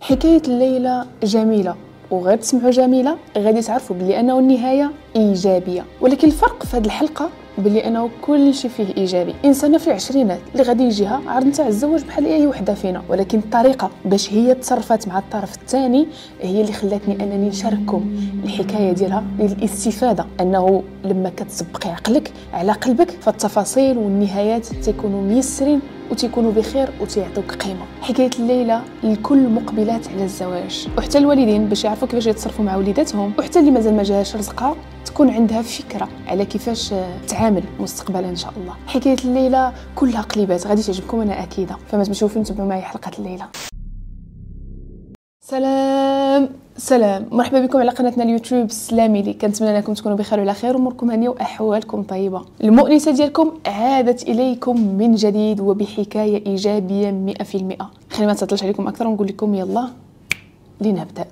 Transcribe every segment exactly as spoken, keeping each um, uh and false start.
حكاية الليلة جميلة، وغير تسمعوا جميلة غادي تعرفوا بلي انه النهاية ايجابية. ولكن الفرق في هذه الحلقة بلي انه كل شيء فيه ايجابي. انسانه في العشرينات اللي غادي يجيها عرض نتاع الزواج بحال اي وحده فينا، ولكن الطريقه باش هي تصرفات مع الطرف الثاني هي اللي خلاتني انني نشارككم الحكايه ديالها للاستفاده. انه لما كتسبقي عقلك على قلبك فالتفاصيل والنهايات تيكونوا ميسرين وتيكونوا بخير وتيعطوك قيمه. حكايه الليله لكل مقبلات على الزواج، وحتى الوالدين باش يعرفوا كيفاش يتصرفوا مع وليداتهم، وحتى اللي مازال ما جاهاش رزقها تكون عندها فكره على كيفاش تعامل مستقبلا ان شاء الله. حكايه الليله كلها قليبات غادي تعجبكم انا اكيده، فما تمشيو فين تبعوا معايا حلقه الليله. سلام سلام، مرحبا بكم على قناتنا اليوتيوب سلامي لي. كنتمنى انكم تكونوا بخير وعلى خير واموركم هانيه واحوالكم طيبه. المؤنسه ديالكم عادت اليكم من جديد وبحكايه ايجابيه مئة في المئة. خلينا ما نتطلش عليكم اكثر ونقول لكم يلا لنبدا.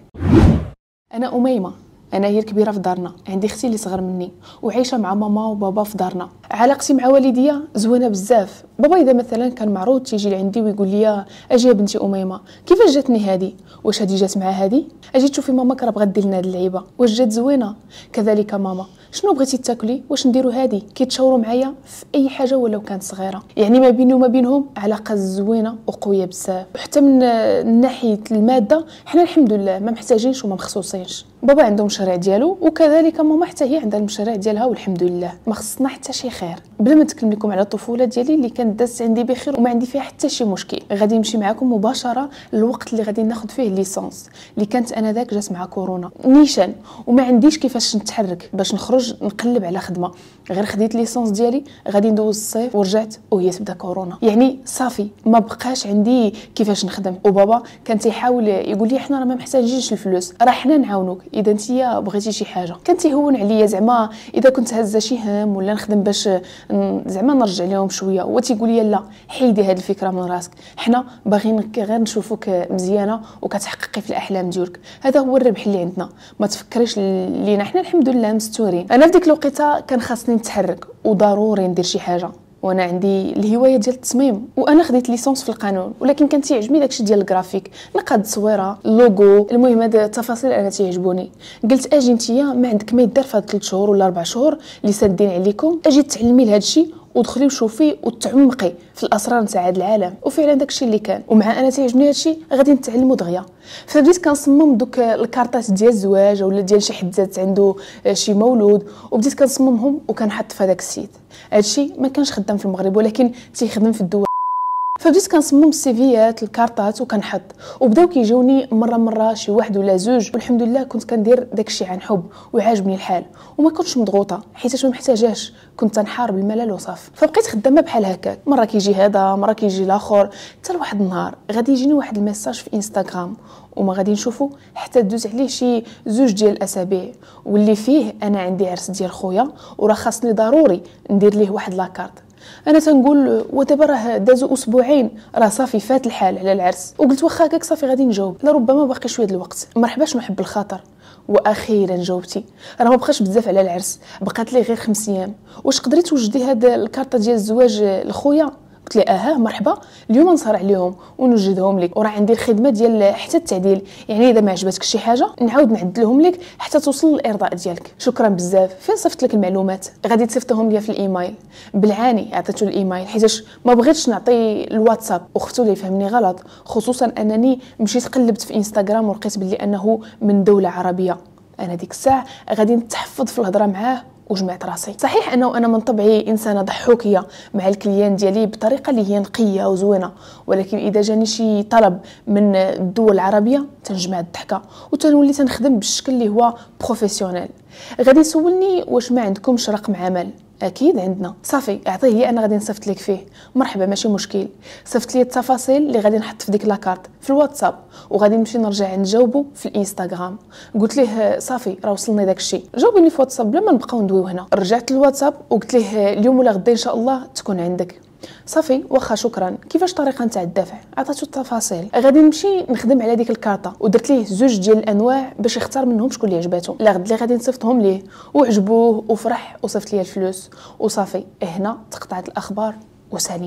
انا اميمه، انا هي الكبيره في دارنا، عندي اختي اللي صغر مني وعايشه مع ماما وبابا في دارنا. علاقتي مع والديا زوينه بزاف. بابا اذا مثلا كان معروض تيجي لعندي ويقول لي اجي يا بنتي اميمه كيفاش جاتني هذه، واش هذه جات مع هذه، اجي تشوفي ماما راه بغات دير لنا هذه اللعيبه، واش جات زوينه، كذلك ماما شنو بغيتي تاكلي، واش نديروا هذه. كيتشاوروا معايا في اي حاجه ولو كانت صغيره. يعني ما بيني وما بينهم علاقه زوينه وقويه بزاف. حتى من ناحيه الماده حنا الحمد لله ما محتاجينش وما مخصوصينش. بابا عنده مشاريع ديالو وكذلك ماما حتى هي عندها المشاريع ديالها والحمد لله ما خصنا حتى شي خير. بلا ما نتكلم لكم على الطفوله ديالي اللي كانت دازت عندي بخير وما عندي فيها حتى شي مشكل. غادي نمشي معكم مباشره للوقت اللي غادي ناخذ فيه ليسونس اللي كانت انا ذاك جات مع كورونا نيشان، وما عنديش كيفاش نتحرك باش نخرج نقلب على خدمه. غير خديت ليسونس ديالي غادي ندوز الصيف ورجعت وهي تبدا كورونا. يعني صافي ما بقاش عندي كيفاش نخدم. وبابا كان تيحاول يقول لي احنا راه ما محتاجينش الفلوس، راه حنا نعاونوك اذا انت بغيتي شي حاجه. كان تيهون عليا زعما اذا كنت هازه شي هم ولا نخدم باش زعما نرجع لهم شويه. هو تيقول لي لا حيدي هذه الفكره من راسك، حنا باغيين غير نشوفوك مزيانه وكتحققي في الاحلام ديالك. هذا هو الربح اللي عندنا، ما تفكريش لينا حنا الحمد لله مستورين. انا في ديك الوقيته كان خاصني نتحرك وضروري ندير شي حاجه، وانا عندي الهوايه ديال التصميم وانا خديت ليسونس في القانون، ولكن كان تيعجبني داكشي ديال الجرافيك، نقاد التصويره اللوغو، المهم هاد التفاصيل انا تيعجبوني. قلت اجي نتيا ما عندك ما يدار في هاد ثلاث شهور ولا اربع شهور اللي سادين عليكم، اجي تعلمي لهاد الشيء ودخلي وشوفي وتعمقي في الاسرار نتاع هذا العالم. وفعلا داكشي اللي كان، ومع انا تيعجبني هادشي غادي نتعلمو دغيا. فبديت كنصمم دوك الكارطات ديال الزواج ولا ديال شي حد ذات عنده شي مولود، وبديت كنصممهم وكنحط في هذاك السيت. هادشي ما كانش خدام في المغرب ولكن تيخدم في الدول. فبديت كنصمم السيفيات الكارطات وكنحط، وبداو كيجوني مره مره شي واحد ولا زوج، والحمد لله كنت كندير داكشي عن حب وعاجبني الحال وما كنتش مضغوطه حيت ما محتاجاش، كنت تنحار بالملل وصافي. فبقيت خدامه بحال هكاك، مره كيجي هذا مره كيجي الاخر، حتى لواحد النهار غادي يجيني واحد الميساج في انستغرام وما غادي نشوفوا حتى دوز عليه شي زوج ديال الاسابيع، واللي فيه انا عندي عرس ديال خويا وراه خاصني ضروري ندير ليه واحد لاكارت. انا تنقول ودابا راه دازو اسبوعين راه صافي فات الحال على العرس، وقلت واخا هكاك صافي غادي نجاوب، لربما باقي شويه د الوقت. مرحباش نحب الخاطر، واخيرا جاوبتي. راه ما بقاش بزاف على العرس، بقات لي غير خمس ايام. واش قدرتي توجدي هاد الكارطه ديال الزواج لخويا؟ قلت لي اها مرحبا، اليوم نصارع عليهم ونوجدهم لك، وراه عندي الخدمه ديال حتى التعديل، يعني اذا ما عجبتك شي حاجه نعاود نعدلهم لك حتى توصل للارضاء ديالك. شكرا بزاف. فين صيفط لك المعلومات؟ غادي تصيفطهم لي في الايميل. بالعاني عطيتو الايميل حيتاش ما بغيتش نعطي الواتساب، وختو لي فهمني غلط، خصوصا انني مشيت قلبت في انستغرام ولقيت بلي انه من دوله عربيه. انا ديك الساعه غادي نتحفظ في الهضره معاه وجمعت راسي. صحيح انه انا من طبعي انسانه ضحوكيه مع الكليان ديالي بطريقه اللي هي نقيه وزوينه، ولكن اذا جاني شي طلب من الدول العربيه تنجمع الضحكه وتنولي تنخدم بالشكل اللي هو بروفيسيونيل. غادي يسولني واش ما عندكمش رقم عمل؟ اكيد عندنا. صافي اعطيه لي انا غادي نصيفط لك فيه. مرحبا ماشي مشكل. صيفط لي التفاصيل اللي غادي نحط في ديك لاكارت في الواتساب، وغادي نمشي نرجع نجاوبو في الانستغرام. قلت ليه صافي راه وصلني داك الشيء، جاوبني في واتساب بلا ما نبقاو ندويو هنا. رجعت للواتساب وقلت ليه اليوم ولا غدا ان شاء الله تكون عندك. صافي واخا شكرا. كيفاش الطريقه نتاع الدفع؟ عطاتو التفاصيل. غادي نمشي نخدم على ديك الكارطه ودرت ليه زوج ديال الانواع باش يختار منهم شكون اللي عجباتو. لا غد لي غادي نصيفطهم ليه وعجبوه وفرح وصيفط لي الفلوس وصافي. هنا تقطعت الاخبار وسالينا.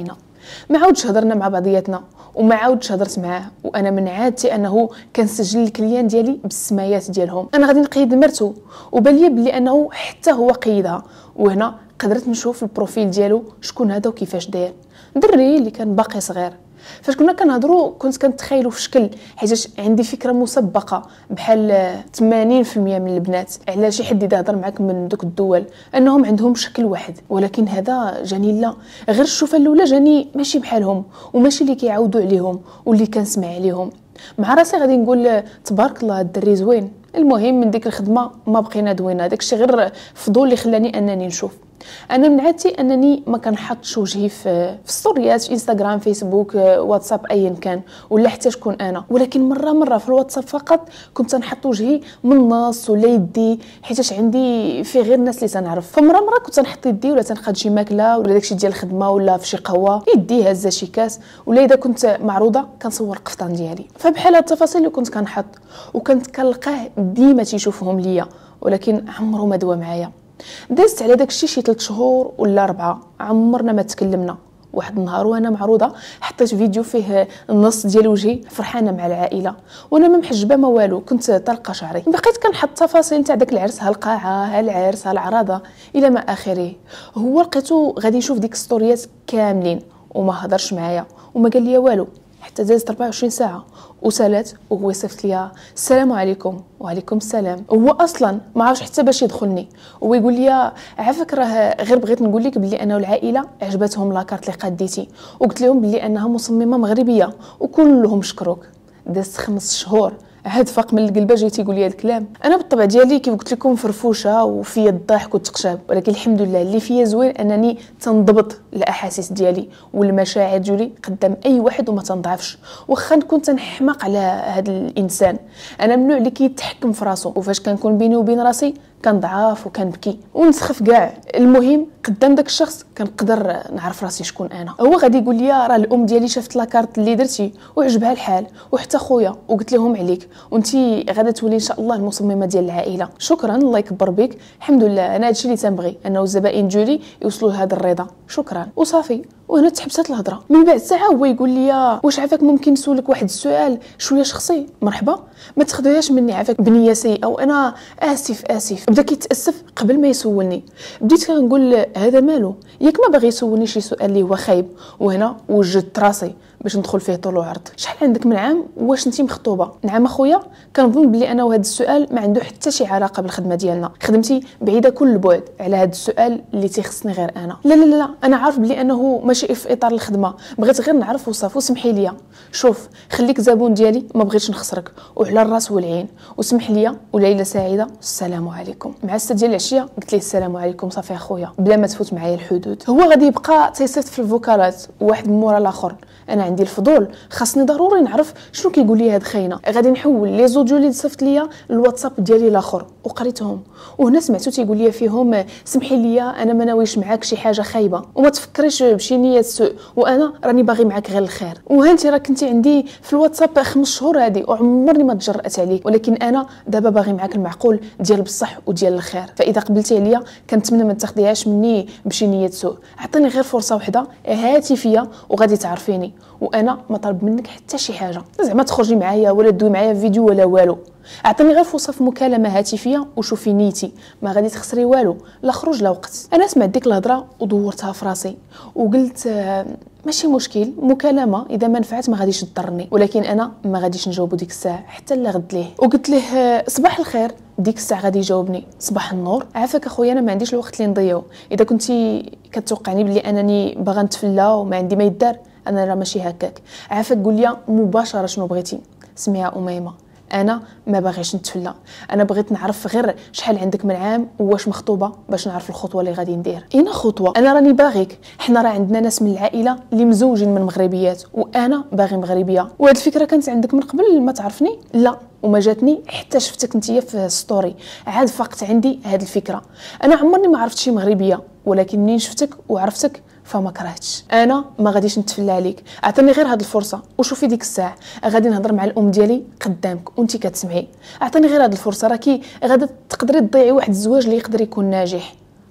ما عاودش هضرنا مع بعضياتنا وما عاودش هضرت معاه. وانا من عادتي انه كنسجل الكليان ديالي بالسمايات ديالهم. انا غادي نقيد مرتو وبان لي بلي انه حتى هو قيدها. وهنا قدرت نشوف البروفيل ديالو شكون هذا وكيفاش داير. دري اللي كان باقي صغير. فاش كنا كنهضروا كنت كنتخيلوا في شكل، حيت عندي فكره مسبقه بحال ثمانين بالمئة من البنات على شي حد يهضر معاك من دوك الدول انهم عندهم شكل واحد. ولكن هذا جاني لا، غير الشوفه الاولى جاني ماشي بحالهم وماشي اللي كيعاودوا عليهم واللي كنسمع عليهم. مع راسي غادي نقول تبارك الله الدري زوين. المهم من ديك الخدمه ما بقينا دوينا، داكشي غير فضول اللي خلاني انني نشوف. انا من عادتي انني ما كنحطش وجهي في في ستوريات في انستغرام فيسبوك واتساب ايا كان ولا حتى شكون انا. ولكن مره مره في الواتساب فقط كنت نحط وجهي من النص ولا يدي، حيتاش عندي فيه غير الناس اللي تنعرف. فمره مره كنت نحط يدي ولا تنقاد شي ماكله ولا داكشي ديال الخدمه ولا في شي قهوه يدي هازه شي كاس، ولا اذا كنت معروضه كنصور القفطان ديالي. فبحال هاد التفاصيل اللي كنت كنحط وكنت كنلقاه ديما تيشوفهم ليا، ولكن عمره ما دوا معايا. دازت على داكشي شي ثلاث شهور ولا أربعة، عمرنا ما تكلمنا. واحد النهار وانا معروضه حطيت فيديو فيه النص ديال وجهي فرحانه مع العائله وانا ما محجبه ما والو، كنت طلقه شعري. بقيت كنحط تفاصيل تاع داك العرس، ها القاعه ها العرس ها العراضه الى ما اخره. هو لقيتو غادي يشوف ديك ستوريات كاملين وما هضرش معايا وما قال لي والو حتى دازت أربعة وعشرين ساعه وسالات وهو صيفط ليا السلام عليكم وعليكم السلام. هو اصلا ما عرفش حتى باش يدخلني وهو يقول لي عافاك راه غير بغيت نقول لك بلي انا والعائله عجبتهم لاكارت اللي قديتي وقلت لهم بلي انها مصممه مغربيه وكلهم شكروك. دازت خمس شهور عاد فاق من القلبه جاي تيقول لي هذا الكلام. انا بالطبع ديالي كيف قلت لكم فرفوشه وفيا الضحك والتقشاب، ولكن الحمد لله اللي فيا زوين انني تنضبط الاحاسيس ديالي والمشاعر ديالي قدام اي واحد وما تنضعفش. واخا نكون تنحماق على هذا الانسان، انا من النوع اللي كيتحكم في راسو، وفاش كنكون بيني وبين راسي كنضعف وكنبكي ونسخف كاع. المهم قدام داك الشخص كنقدر نعرف راسي شكون انا. هو غادي يقول لي راه الام ديالي شافت لاكارت اللي درتي وعجبها الحال وحتى خويا وقلت لهم عليك وانتي غادا تولي ان شاء الله المصممه ديال العائله. شكرا الله يكبر بك. الحمد لله انا هادشي اللي تنبغي، انه الزبائن ديالي يوصلوا لهذا الرضا. شكرا وصافي. وهنا تحبست الهضره. من بعد ساعه هو يقول لي واش عافاك ممكن نسولك واحد السؤال شويه شخصي؟ مرحبا، ما تاخذيهاش مني عافاك بنيه سيئه وانا اسف اسف. بدا كيتاسف قبل ما يسولني. بديت كنقول هذا مالو، ياك ما باغي يسولني شي سؤال اللي هو خايب. وهنا وجدت راسي باش ندخل فيه طول وعرض. شحال عندك من عام؟ واش انتي مخطوبه؟ نعم اخويا. كنظن بلي انا وهذا السؤال ما عنده حتى شي علاقه بالخدمه ديالنا، خدمتي بعيده كل البعد على هذا السؤال اللي تيخصني غير انا. لا لا لا انا عارف بلي انه ماشي في اطار الخدمه، بغيت غير نعرف وصافي وسمحي لي. شوف خليك زبون ديالي، ما بغيتش نخسرك وعلى الراس والعين، وسمح لي وليله سعيده. السلام عليكم. مع السته ديال العشيه قلت ليه السلام عليكم صافي اخويا بلا ما تفوت معايا الحدود. هو غادي يبقى تيصيفط في الفوكالات واحد مورا الاخر. انا عندي الفضول، خاصني ضروري نعرف شنو كيقول لي هاد خاينه. غادي نحول لي زوديو اللي صيفط ليا الواتساب ديالي الاخر وقريتهم، وهنا سمعتو تيقول لي فيهم سمحي لي انا ما ناويش معاك شي حاجه خايبه وما تفكريش بشي نيه سوء، وانا راني باغي معاك غير الخير. وهانتي راه كنتي عندي في الواتساب خمس شهور هادي وعمرني ما تجرأت عليك، ولكن انا دابا باغي معاك المعقول ديال بصح وديال الخير. فاذا قبلتي عليا كنتمنى ما تاخديهاش مني بشي نيه سوء. عطيني غير فرصه واحده هاتفيه وغادي تعرفيني، وانا ما طالب منك حتى شي حاجه، زعما تخرجي معايا ولا تدوي معايا في فيديو ولا والو. اعطيني غير فرصه في مكالمه هاتفيه وشوفي نيتي، ما غادي تخسري والو، لا خروج لا وقت. انا سمعت ديك الهضره ودورتها في راسي وقلت آه ماشي مشكل، مكالمه اذا ما نفعت ما غاديش تضرني، ولكن انا ما غاديش نجاوبو ديك الساعه حتى لا غد ليه. وقلت له صباح الخير. ديك الساعه غادي يجاوبني صباح النور. عافاك اخويا انا ما عنديش الوقت اللي نضيعو، اذا كنتي كتوقعني بلي انني باغا نتفلا وما عندي ما يدار انا راه ماشي هكاك. عافاك قول لي مباشره شنو بغيتي. سميها اميمه، انا ما باغيش نتفلا، انا بغيت نعرف غير شحال عندك من عام واش مخطوبه باش نعرف الخطوه اللي غادي ندير. اين خطوه؟ انا راني باغيك، حنا راه عندنا ناس من العائله اللي مزوجين من مغربيات وانا باغي مغربيه. وهاد الفكره كانت عندك من قبل ما تعرفني؟ لا وما جاتني حتى شفتك نتيا في ستوري عاد فقت عندي هاد الفكره. انا عمرني ما عرفت شي مغربيه، ولكن منين شفتك وعرفتك فما كرهتش. انا ما غاديش نتفلى عليك، اعطيني غير هاد الفرصه وشوفي ديك الساعه غادي نهضر مع الام ديالي قدامك وانتي كتسمعي. اعطيني غير هاد الفرصه، راكي غادا تقدري تضيعي واحد الزواج اللي يقدر يكون ناجح.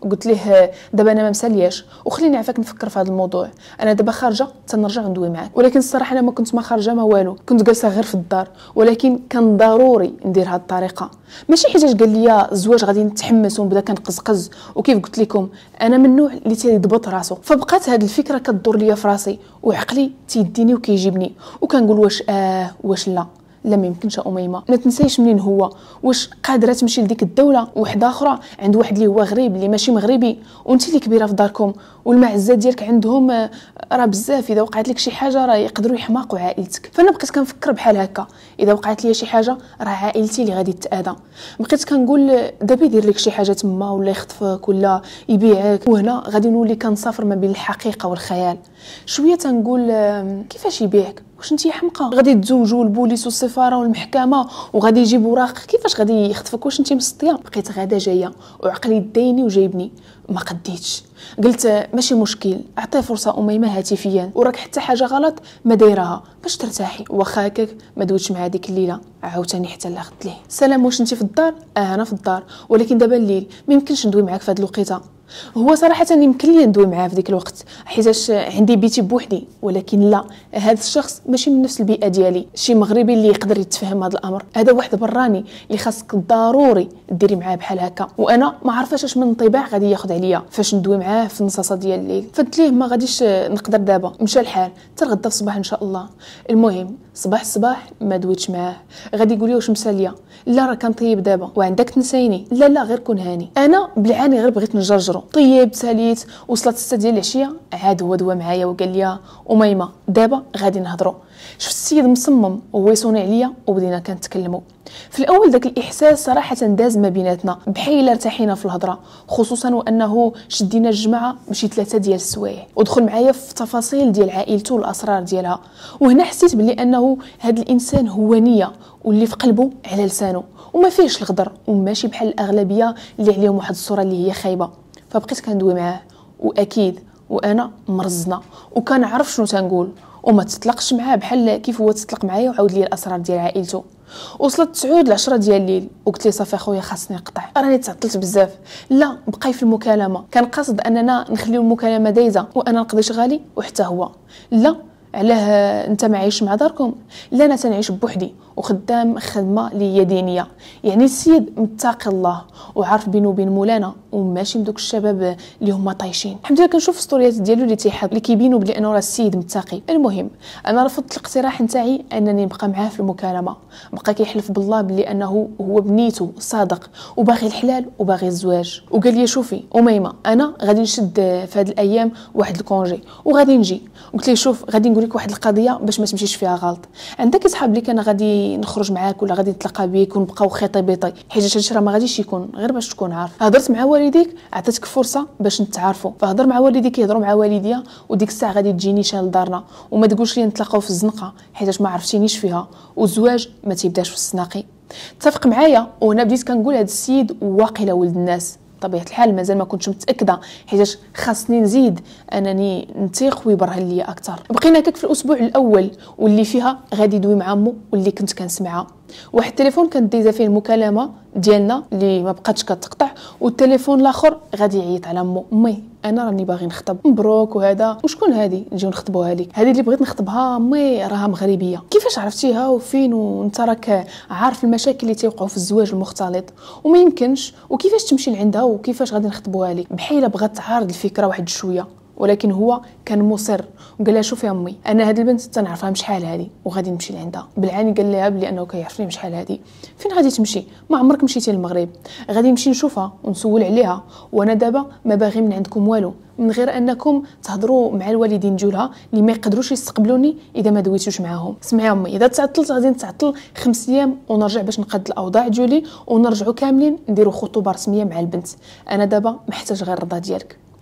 قلت ليه دابا انا ما مسالياش وخليني عافاك نفكر في هذا الموضوع، انا دابا خارجه تنرجع ندوي معاك. ولكن الصراحه انا ما كنت ما خارجه ما والو، كنت جالسه غير في الدار، ولكن كان ضروري ندير هذه الطريقه. ماشي حيتاش قال لي الزواج غادي نتحمس ونبدا كنقزقز، وكيف قلت لكم انا من النوع اللي تيضبط راسو، فبقات هذه الفكره كدور ليا في راسي وعقلي تيديني وكيجيبني وكنقول واش اه واش لا لا ما يمكنش اميمه. ما تنسايش منين هو، واش قادره تمشي لديك الدوله وحده اخرى عند واحد اللي هو غريب اللي ماشي مغربي، وانت اللي كبيره في داركم والمعزه ديالك عندهم راه بزاف، اذا وقعت لك شي حاجه راه يقدروا يحماقوا عائلتك. فانا بقيت كنفكر بحال هكا، اذا وقعت لي شي حاجه راه عائلتي اللي غادي تتاذى. بقيت كنقول دابا يدير لك شي حاجه تما ولا يخطفك ولا يبيعك، وهنا غادي نولي كنسافر ما بين الحقيقه والخيال. شويه تنقول كيفاش يبيعك، واش انت حمقى غادي تزوجوا البوليس والسفاره والمحكمه وغادي يجيبوا اوراق، كيفاش غادي يخطفك، واش انت مسطيه؟ بقيت غادا جايه وعقلي دايني وجايبني، ما قديتش. قلت ماشي مشكل، اعطيه فرصه اميمه هاتفيا، وراك حتى حاجه غلط ما دايرها باش ترتاحي. واخا هكاك ما دوتش مع ديك الليله، عاوتاني حتى لا خدت ليه سلام واش انت في الدار؟ اه انا في الدار، ولكن دابا الليل ما يمكنش ندوي معاك في هذه الوقيته. هو صراحه يمكن لي ندوي معاه في ديك الوقت حيتاش عندي بيتي بوحدي، ولكن لا، هذا الشخص ماشي من نفس البيئه ديالي، شي مغربي اللي يقدر يتفهم هذا الامر، هذا واحد براني اللي خاصك ضروري ديري معاه بحال هكا. وانا ما عرفاش اش من انطباع غادي ياخذ عليا فاش ندوي معاه في النصاصه ديال الليل. فقلت ليه ما غاديش نقدر دابا، مشى الحال حتى الغدا الصباح ان شاء الله. المهم صباح الصباح ما دويتش معاه، غادي يقول لي واش مساليه، لا راه كان طيب دابا وعندك تنسيني، لا لا غير كون هاني. انا بالعاني غير بغيت نجرجرو، طيب ساليت وصلت ستة ديال العشيه، عاد هو دوا معايا وقال لي اميمه دابا غادي نهضروا. شفت السيد مصمم وهو يصوني عليا وبدينا كنتكلموا. في الاول داك الاحساس صراحه داز ما بيناتنا بحال ارتاحينا في الهضره، خصوصا وانه شدينا الجمعه بشي ثلاثه ديال السوايع ودخل معايا في تفاصيل ديال عائلته والاسرار ديالها. وهنا حسيت بلي انه هذا الانسان هو نيه واللي في قلبه على لسانه وما فيهش الغدر، وماشي بحال الاغلبيه اللي عليهم واحد الصوره اللي هي خايبه. فبقيت كندوي معاه واكيد وانا مرزنا وكنعرف شنو تنقول، وما تطلقش معاه بحال كيف هو تطلق معايا وعاود لي الاسرار ديال عائلته. وصلت تسعود العشرة ديال الليل وقلت لي صافي اخويا خاصني نقطع، راني تعطلت بزاف. لا بقاي في المكالمه، كان قاصد اننا نخليو المكالمه دايزه وانا نقضي شغالي وحتى هو. لا علاه انت معايش مع داركم؟ لا انا تنعيش بوحدي وخدام خدمه اللي هي دينيه. يعني السيد متقي الله وعارف بينه وبين مولانا وماشي من دوك الشباب اللي هما طايشين. الحمد لله كنشوف ستوريات ديالو اللي تيحب اللي كيبينوا بلي انه راه السيد متقي. المهم انا رفضت الاقتراح نتاعي انني نبقى معاه في المكالمه، بقى كيحلف بالله بلي انه هو بنيته صادق وباغي الحلال وباغي الزواج. وقال لي شوفي اميمه انا غادي نشد في هذه الايام واحد الكونجي وغادي نجي. قلت لي شوف غادي نقول لك واحد القضيه باش ما تمشيش فيها غلط، عندك صحاب لك انا غادي نخرج معاك ولا غادي نتلاقى بيك ونبقاو خيطي بيطي، حيت هادشي راه ما غاديش يكون غير باش تكون عارف. هضرت مع والديك عطيتك فرصه باش نتعارفوا، فهضر مع والديك يهضروا مع والديا، وديك الساعه غادي تجيني شان لدارنا وما تقولش لي نتلاقاو في الزنقه حيت ما عرفتينيش فيها، والزواج ما تيبداش في السناقي. اتفق معايا. وهنا بديت كنقول هذا السيد واقيلا ولد الناس. طبيعه الحال مازال ما كنتش متاكده حيت خاصني نزيد انني نثيق ويبرهن لي اكثر. بقينا هكاك في الاسبوع الاول واللي فيها غادي يدوي مع امه واللي كنت كنسمعها. واحد التليفون كانت دايزه فيه المكالمه ديالنا اللي ما بقاتش كتقطع، والتليفون الاخر غادي يعيط على امه. امي انا راني باغي نخطب، مبروك وهذا. وشكون هذه نجيو نخطبوها لك؟ هذه اللي بغيت نخطبها امي راها مغربيه. كيفاش عرفتيها وفين وانت راك عارف المشاكل اللي تيوقعوا في الزواج المختلط وما يمكنش، وكيفاش تمشي لعندها وكيفاش غادي نخطبوها لك؟ بحال بغات تعارض الفكره واحد شويه، ولكن هو كان مصر وقال لها شوفي امي انا هذه البنت تنعرفها من شحال هذه وغادي نمشي لعندها. بالعاني قال لها بلي انه كيعرفني من شحال هذه. فين غادي تمشي؟ ما عمرك مشيتي للمغرب. غادي نمشي نشوفها ونسول عليها، وانا دابا ما باغي من عندكم والو من غير انكم تهضروا مع الوالدين ديالها اللي ما يقدروش يستقبلوني اذا ما دويتوش معاهم. سمعي امي اذا تعطلت غادي نتعطل خمس ايام ونرجع باش نقاد الاوضاع ديالي ونرجعوا كاملين نديروا خطوبه رسميه مع البنت. انا دابا محتاج غير الرضا ديالك.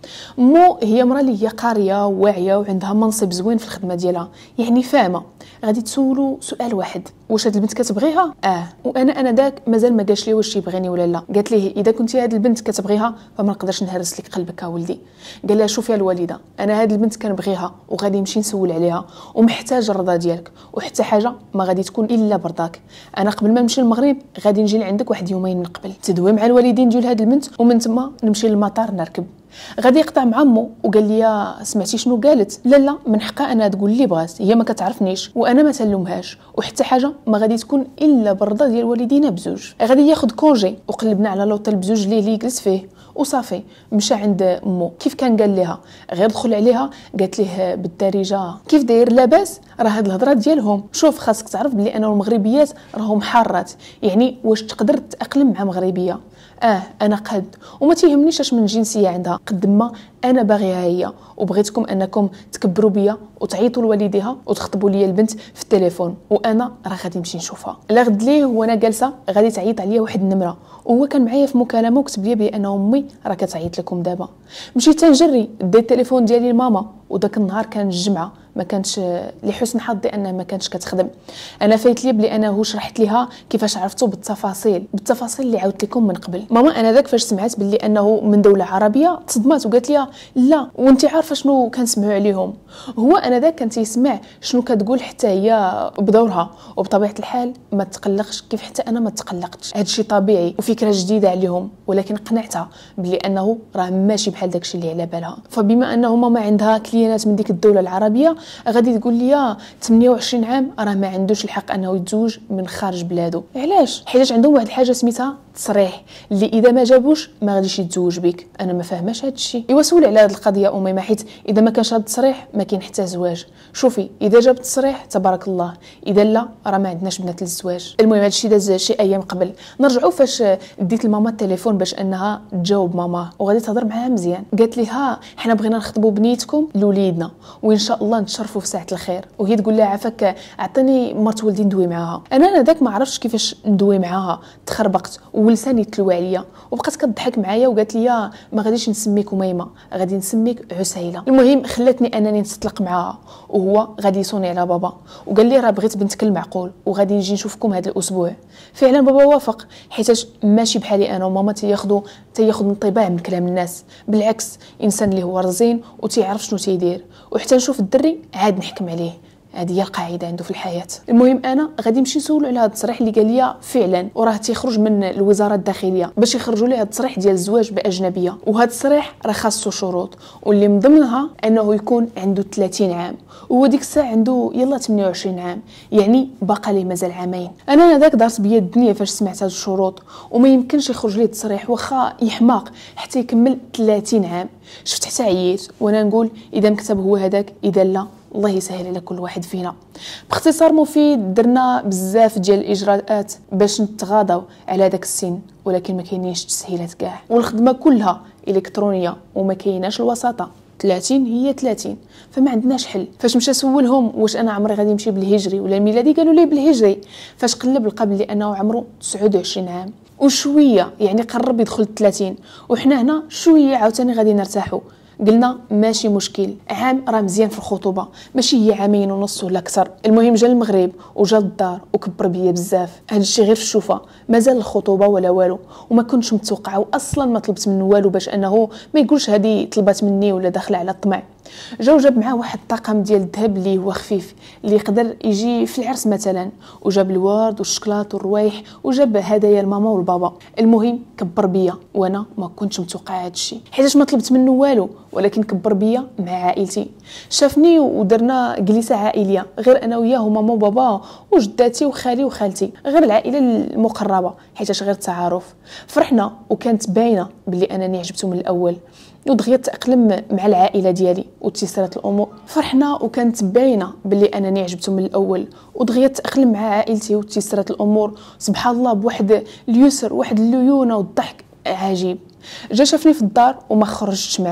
مو هي مرة اللي هي قاريه واعيه وعندها منصب زوين في الخدمه ديالها، يعني فاهمه. غادي تسولو سؤال واحد: واش هاد البنت كتبغيها؟ اه. وانا انا داك مازال ما قالش لي واش تيبغيني ولا لا. قالت ليه: اذا كنتي هاد البنت كتبغيها فما نقدرش نهرس لك قلبك ولدي. قال لها: شوفي الوالده، انا هاد البنت كنبغيها وغادي نمشي نسول عليها ومحتاج الرضا ديالك، وحتى حاجه ما غادي تكون الا برضاك. انا قبل ما نمشي للمغرب غادي نجي لعندك واحد يومين من قبل، تدوي مع الوالدين ديال هاد البنت ومن تما نمشي للمطار نركب. غادي يقطع مع امو وقال لي: سمعتي شنو قالت؟ لا لا، من حقها انا تقول لي بغات، هي ما كتعرفنيش وانا ما تلومهاش، وحتى حاجه ما غادي تكون الا برضا ديال والدينا بزوج. غادي ياخذ كونجي وقلبنا على لوطيل بزوج ليه اللي يجلس فيه وصافي. مشى عند امو كيف كان قال لها، غير دخل عليها قالت ليه بالدارجه: كيف داير؟ لاباس؟ راه هاد الهضره ديالهم. شوف، خاصك تعرف بلي انا والمغربيات راهم حارات، يعني واش تقدر تاقلم مع مغربيه؟ اه انا قد، وما تيهمنيش اش من جنسيه عندها، قد ما انا باغيها هي، وبغيتكم انكم تكبروا بيا وتعيطوا لوالديها وتخطبوا لي البنت في التليفون، وانا راه غادي نمشي نشوفها. لا غد ليه وانا جالسه غادي تعيط عليا واحد النمره، وهو كان معايا في مكالمه وكتب لي بان امي راه كتعيط لكم دابا. مشيت تنجري ديت التليفون ديالي لماما، وداك النهار كان الجمعه، ما كانش لحسن حظي انها ما كانتش كتخدم. انا فايت لي بلي انا هو شرحت ليها كيفاش عرفتو بالتفاصيل بالتفاصيل اللي عاودت لكم من قبل. ماما انا داك فاش سمعت بلي انه من دوله عربيه تصدمات وقالت لي: لا، وانت عارفه شنو كنسمعوا عليهم؟ هو انا داك كان تيسمع شنو كتقول حتى هي بدورها، وبطبيعه الحال ما تقلقش كيف حتى انا ما تقلقتش. هادشي طبيعي وفكره جديده عليهم، ولكن قنعتها بلي انه راه ماشي بحال داكشي اللي على بالها. فبما انه ماما عندها كليانات من ديك الدوله العربيه غادي تقول لي ثمانية وعشرين عام راه ما عندوش الحق انه يتزوج من خارج بلاده. علاش؟ حيت عندهم واحد الحاجه سميتها تصريح، اللي اذا ما جابوش ما غاديش يتزوج بك. انا ما فاهماش هذا الشيء. ايوا سولي على هذه القضيه اميمه، حيت اذا ما كانش هذا التصريح ما كاين حتى زواج. شوفي، اذا جاب التصريح تبارك الله، اذا لا راه ما عندناش بنات للزواج. المهم هذا الشيء داز شي ايام قبل. نرجعوا فاش ديت لماما التليفون باش انها تجاوب ماما وغادي تهضر معاها مزيان. قالت لي: ها حنا بغينا نخطبوا بنيتكم لوليدنا وان شاء الله نتشرفوا في ساعه الخير. وهي تقول لها: عافاك اعطيني مرت ولدي ندوي معاها. انا انا داك ما عرفتش كيفاش ندوي معاها، تخربقت ولساني تلوى عليا وبقات كتضحك معايا وقالت لي: ما غاديش نسميك اميمه، غادي نسميك عسيله. المهم خلاتني انني نتطلق معاها، وهو غادي يصوني على بابا وقال لي: راه بغيت بنتك المعقول وغادي نجي نشوفكم هذا الاسبوع. فعلا بابا وافق، حيت ماشي بحالي انا وماما تياخذوا تياخذ انطباع من كلام الناس، بالعكس انسان اللي هو رزين وتيعرف شنو تيدير، وحتى نشوف الدري عاد نحكم عليه. هذه هي القاعده عنده في الحياه. المهم انا غادي نمشي نسولو على هذا التصريح اللي قال لي فعلا، وراه تيخرج من الوزاره الداخليه باش يخرجوا ليه هذا التصريح ديال الزواج باجنبيه. وهذا التصريح راه خاصو شروط، واللي من ضمنها انه يكون عنده ثلاثين عام، وهو ديك الساعه عنده يلا ثمانية وعشرين عام، يعني باقا ليه مازال عامين. انا انا داك دارت بيا الدنيا فاش سمعت هاد الشروط، وما يمكنش يخرج ليه التصريح واخا يحماق حتى يكمل ثلاثين عام. شفت حتى عييت وانا نقول اذا مكتب هو هذاك، اذا لا الله يسهل على كل واحد فينا. باختصار مفيد درنا بزاف ديال الاجراءات باش نتغاضوا على داك السن، ولكن ما كاينينش تسهيلات كاع، والخدمه كلها الكترونيه وما كايناش الوساطه. ثلاثين هي ثلاثين، فما عندناش حل. فاش مشى سولهم واش انا عمري غادي نمشي بالهجري ولا الميلادي، قالوا لي بالهجري. فاش قلب لقى بلي انه عمره تسعة وعشرين عام وشويه، يعني قرب يدخل ثلاثين، وحنا هنا شويه عاوتاني غادي نرتاحوا. قلنا ماشي مشكل، عام راه مزيان في الخطوبه، ماشي هي عامين ونص ولا اكثر. المهم جا المغرب وجا للدار وكبر بيا بزاف. هذا الشيء غير في الشوفه، مازال الخطوبه ولا والو، وما كنتش متوقعه، واصلا ما طلبت منه والو باش انه ما يقولش هذه طلبات مني ولا داخله على الطمع. جا وجاب معاه واحد الطاقم ديال الذهب اللي هو خفيف، اللي يقدر يجي في العرس مثلا، وجاب الورد والشكلاط والروايح، وجاب هدايا لماما والبابا. المهم كبر بيا وانا ما كنتش متوقعه هذا الشيء، حيت ما طلبت منه والو، ولكن كبر بيا مع عائلتي. شافني ودرنا جلسه عائليه، غير انا وياه وماما وبابا وجداتي وخالي وخالتي، غير العائله المقربه حيت غير التعارف. فرحنا وكانت باينه بلي انني عجبته من الاول، ودغيا تأقلم مع العائله ديالي وتيسرات الامور. فرحنا وكانت باينه باللي انني عجبته من الاول، ودغيا تأقلم مع عائلتي وتيسرات الامور. سبحان الله بواحد اليسر، واحد الليونه والضحك عجيب. جا شافني في الدار وما خرجتش معاه،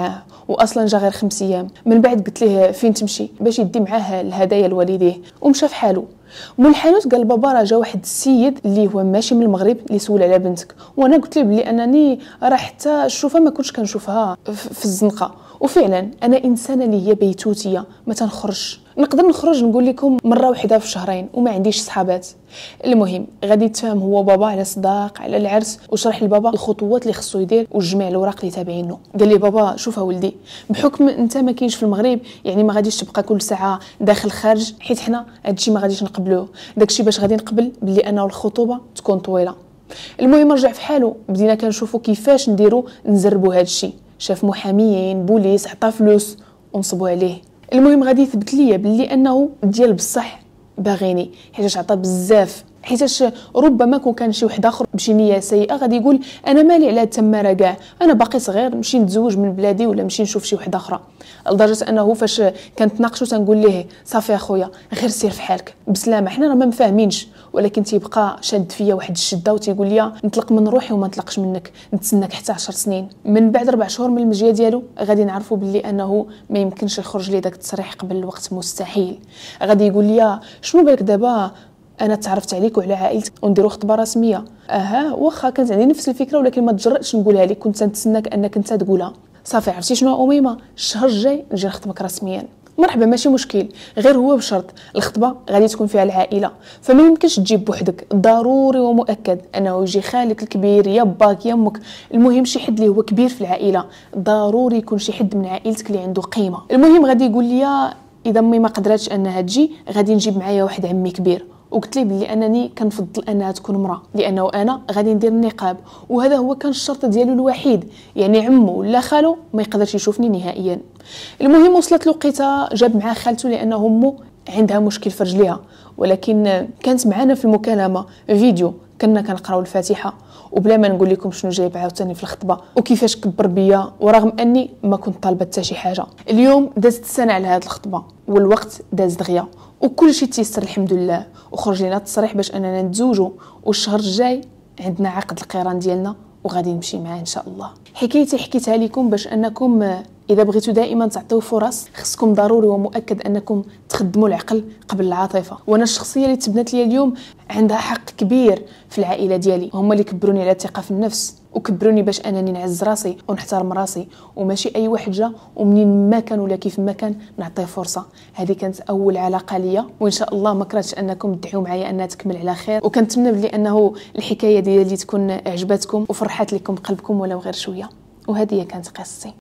واصلا جا غير خمس ايام. من بعد قلت ليه فين تمشي باش يدي معاه الهدايا لوالديه ومشى في حاله. مول الحانوت قال بابا راه جا واحد السيد اللي هو ماشي من المغرب اللي سول على بنتك، وانا قلت له بلي انني راه حتى الشوفه ما كنتش كنشوفها في الزنقه. وفعلا انا انسانه اللي هي بيتوتيه ما تنخرجش، نقدر نخرج نقول لكم مره واحده في شهرين وما عنديش صحابات. المهم غادي يتفاهم هو بابا على صداق على العرس، وشرح لبابا الخطوات اللي خصو يدير وجمع الاوراق اللي تابعينه. قال لي بابا شوف ولدي، بحكم انت ما كاينش في المغرب يعني ما غاديش تبقى كل ساعه داخل خارج، حيت حنا هادشي ما غاديش نقبلوه. داكشي باش غادي نقبل بلي انه الخطوبه تكون طويله. المهم رجع في حاله، بدينا كنشوفوا كيفاش نديروا نزربوا هادشي. شاف محاميين بوليس عطى فلوس ونصبوا عليه. المهم غادي يثبت ليا بلي انه ديال بصح باغيني، حيت عطى بزاف. حيتاش ربما كون كان شي واحد اخر بشي نيه سيئه غادي يقول انا مالي على التماره كاع، انا باقي صغير نمشي نتزوج من بلادي ولا نمشي نشوف شي وحده اخرى. لدرجه انه فاش كنتناقشوا تنقول ليه صافي اخويا غير سير في حالك بسلامه، حنا راه ما مفاهمينش. ولكن تيبقى شاد فيا واحد الشده وتيقول لي نطلق من روحي وما نطلقش منك، نتسناك حتى عشر سنين. من بعد ربع شهور من المجيه ديالو غادي نعرفوا بلي انه ما يمكنش يخرج لي داك التصريح قبل الوقت، مستحيل. غادي يقول لي شنو بالك دابا انا تعرفت عليك وعلى عائلتك ونديروا خطبه رسميه. اها واخا كانت عندي نفس الفكره ولكن ما تجرأتش نقولها لك، كنت نتسناك انك انت تقولها. صافي عرفتي شنو اميمه، الشهر الجاي نجي نخطبك رسميا. مرحبا ماشي مشكل، غير هو بشرط الخطبه غادي تكون فيها العائله، فما يمكنش تجيب بوحدك، ضروري ومؤكد انه يجي خالك الكبير يا باك يا امك، المهم شي حد اللي هو كبير في العائله، ضروري يكون شي حد من عائلتك اللي عنده قيمه. المهم غادي يقول لي اذا امي ما قدراتش انها تجي غادي نجيب معايا واحد عمي كبير. وقلت لي بلي انني كنفضل انها تكون امراه لانه انا غادي ندير النقاب، وهذا هو كان الشرط ديالو الوحيد، يعني عمو ولا خالو ما يقدرش يشوفني نهائيا. المهم وصلت لقيتها جاب معاه خالته لانه امه عندها مشكل في رجليها، ولكن كانت معنا في المكالمه فيديو كنا كنقراو الفاتحه، وبلا ما نقول لكم شنو جايب عاوتاني في الخطبه وكيفاش كبر بيا، ورغم اني ما كنت طالبه حتى شي حاجه. اليوم دازت السنه على هذه الخطبه والوقت داز دغيا وكل شيء تيسر الحمد لله، وخرج لنا التصريح باش اننا نتزوجوا، والشهر الجاي عندنا عقد القران ديالنا وغادي نمشي معاه ان شاء الله. حكايتي حكيتها لكم باش انكم اذا بغيتوا دائما تعطيو فرص خصكم ضروري ومؤكد انكم تخدموا العقل قبل العاطفه. وانا الشخصيه اللي تبنت لي اليوم عندها حق كبير في العائله ديالي، هما اللي كبروني على الثقه في النفس وكبروني باش انني نعز راسي ونحترم راسي، وماشي اي واحد جا ومنين ما كان ولا كيف ما كان نعطيه فرصه. هذه كانت اول علاقه ليا، وان شاء الله ما كرهتش انكم تدعيو معايا انها تكمل على خير، وكنتمنى بلي انه الحكايه ديالي تكون عجبتكم وفرحات لكم قلبكم ولو غير شويه. وهذه كانت قصتي،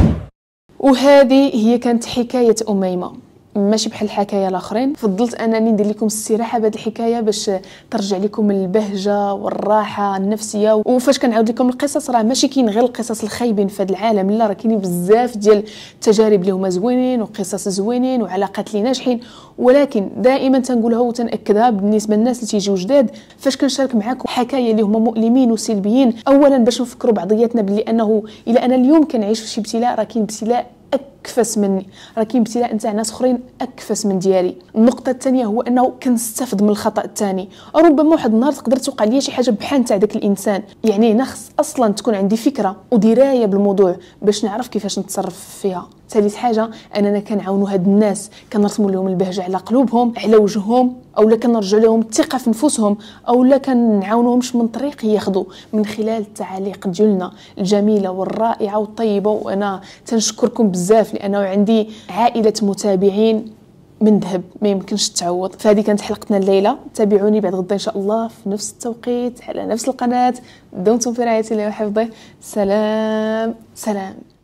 وهذه هي كانت حكايه اميمه. ماشي بحال الحكايه الاخرين، فضلت انني ندير لكم استراحه بهذه الحكايه باش ترجع لكم البهجه والراحه النفسيه. وفاش كنعاود لكم القصص راه ماشي كاين غير القصص الخايبين في هذا العالم، لا راه كاينين بزاف ديال التجارب اللي هما زوينين وقصص زوينين وعلاقات اللي ناجحين. ولكن دائما تنقولها وتناكدها بالنسبه للناس اللي تيجيو جداد، فاش كنشارك معكم حكايه اللي هما مؤلمين وسلبيين، اولا باش نفكروا بعضياتنا بلي انه الا انا اليوم كنعيش في شي ابتلاء راه كاين ابتلاء اكفس مني، راه كاين ابتلاء نتاع ناس اخرين اكفس من ديالي. النقطه الثانيه هو انه كنستافد من الخطا الثاني، ربما واحد النهار تقدر توقع ليا شي حاجه بحال نتاع داك الانسان، يعني هنا خص اصلا تكون عندي فكره ودرايه بالموضوع باش نعرف كيفاش نتصرف فيها. ثالث حاجه اننا كنعاونوا هاد الناس، كنرسموا لهم البهجه على قلوبهم على وجههم، اولا كنرجعوا لهم الثقه في نفوسهم، اولا كنعاونوهمش من طريق ياخذوا من خلال التعاليق ديالنا الجميله والرائعه والطيبه. وانا تنشكركم بزاف لانه عندي عائله متابعين من ذهب ما يمكنش تعوض. فهذه كانت حلقتنا الليله، تابعوني بعد غدا ان شاء الله في نفس التوقيت على نفس القناه. دمتم في رعايه الله وحفظه. سلام سلام.